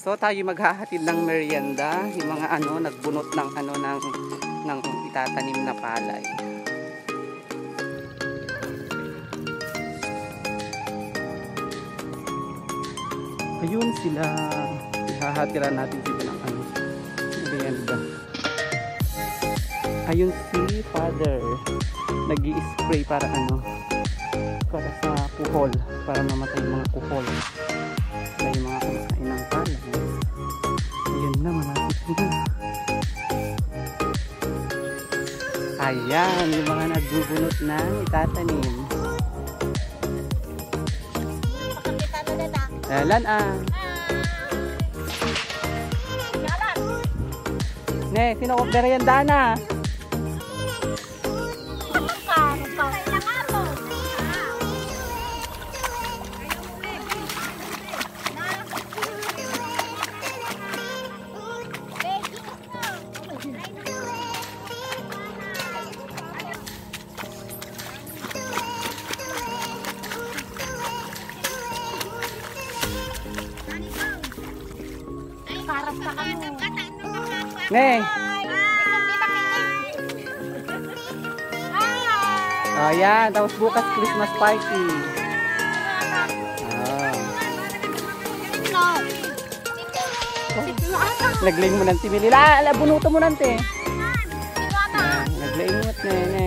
So tayo maghahatid ng merienda, yung mga nagbunot ng ng itatanim na palay. Ayun sila, ihahatiran natin sila ng merienda. Ayun si Father, nag-i-spray para para sa kuhol, para mamatay yung mga kuhol. Kaya yung mga kumakain ng palay. Ayun na, malapit na. Ayan, yung mga nagbubunot na itatanim. Dalan Ne, sino ko merienda na? Ne. Oh, yan. Tapos bukas Christmas party. Lagling mo ng timili. Bunuto mo nante. Lagling mo, nene.